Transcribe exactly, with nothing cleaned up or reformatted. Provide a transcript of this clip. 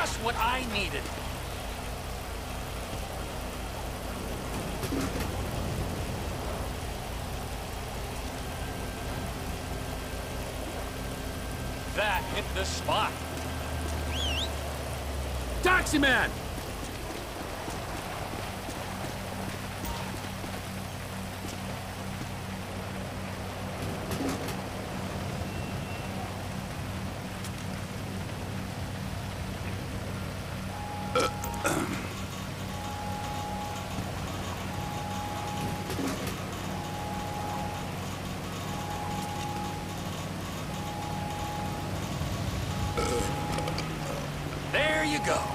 Just what I needed. That hit the spot. Taxi man! There you go.